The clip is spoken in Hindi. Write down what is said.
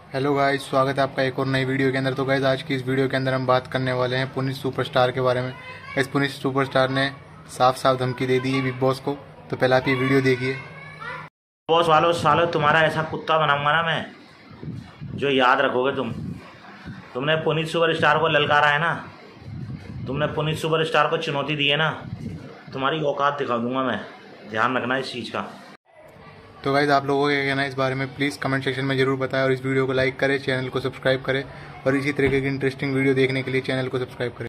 हेलो गाइस, स्वागत है आपका एक और नई वीडियो के अंदर। तो गाइस, आज की इस वीडियो के अंदर हम बात करने वाले हैं पुनीत सुपरस्टार के बारे में। इस पुनीत सुपरस्टार ने साफ साफ धमकी दे दी है बिग बॉस को। तो पहले आप ये वीडियो देखिए। बॉस वालों सालों तुम्हारा ऐसा कुत्ता बनाऊंगा ना मैं, जो याद रखोगे तुमने पुनीत सुपरस्टार को ललकारा है ना, तुमने पुनीत सुपरस्टार को चुनौती दी है ना, तुम्हारी औकात दिखा दूंगा मैं। ध्यान रखना इस चीज़ का। तो गाइस, आप लोगों का क्या कहना है इस बारे में प्लीज़ कमेंट सेक्शन में जरूर बताएं, और इस वीडियो को लाइक करें, चैनल को सब्सक्राइब करें, और इसी तरीके की इंटरेस्टिंग वीडियो देखने के लिए चैनल को सब्सक्राइब करें।